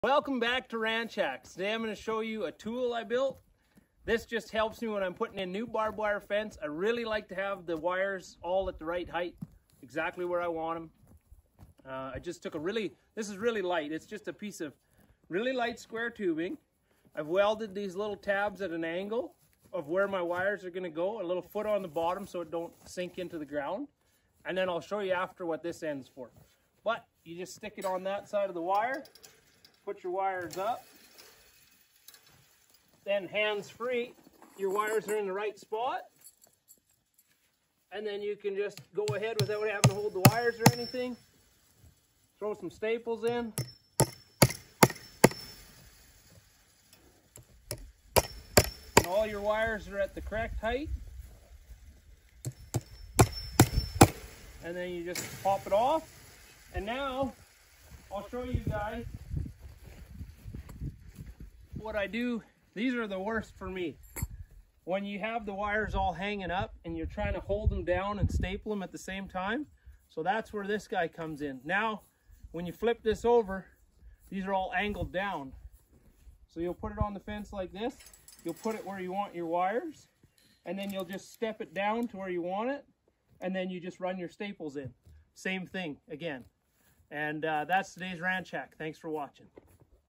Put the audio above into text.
Welcome back to Ranch Hacks. Today I'm going to show you a tool I built. This just helps me when I'm putting in new barbed wire fence. I really like to have the wires all at the right height, exactly where I want them. I just took this is really light. It's just a piece of really light square tubing. I've welded these little tabs at an angle of where my wires are going to go, a little foot on the bottom so it don't sink into the ground. And then I'll show you after what this end's for. But you just stick it on that side of the wire. Put your wires up, then hands free, your wires are in the right spot, and then you can just go ahead without having to hold the wires or anything. Throw some staples in. And all your wires are at the correct height. And then you just pop it off. And now I'll show you guys what I do. These are the worst for me. When you have the wires all hanging up and you're trying to hold them down and staple them at the same time. So that's where this guy comes in. Now, when you flip this over, these are all angled down. So you'll put it on the fence like this. You'll put it where you want your wires, and then you'll just step it down to where you want it, and then you just run your staples in. Same thing again. And that's today's ranch hack. Thanks for watching.